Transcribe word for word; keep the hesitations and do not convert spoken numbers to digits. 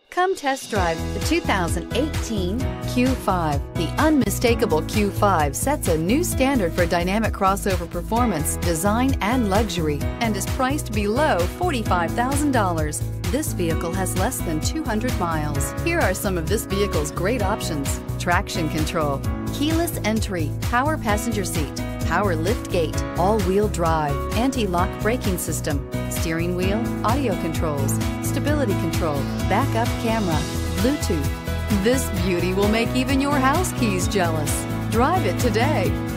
Come test drive the two thousand eighteen Q five. The unmistakable Q five sets a new standard for dynamic crossover performance, design, and luxury, and is priced below forty-five thousand dollars. This vehicle has less than two hundred miles. Here are some of this vehicle's great options: traction control, keyless entry, power passenger seat, power lift gate, all-wheel drive, anti-lock braking system, steering wheel audio controls, stability control, backup camera, Bluetooth. This beauty will make even your house keys jealous. Drive it today.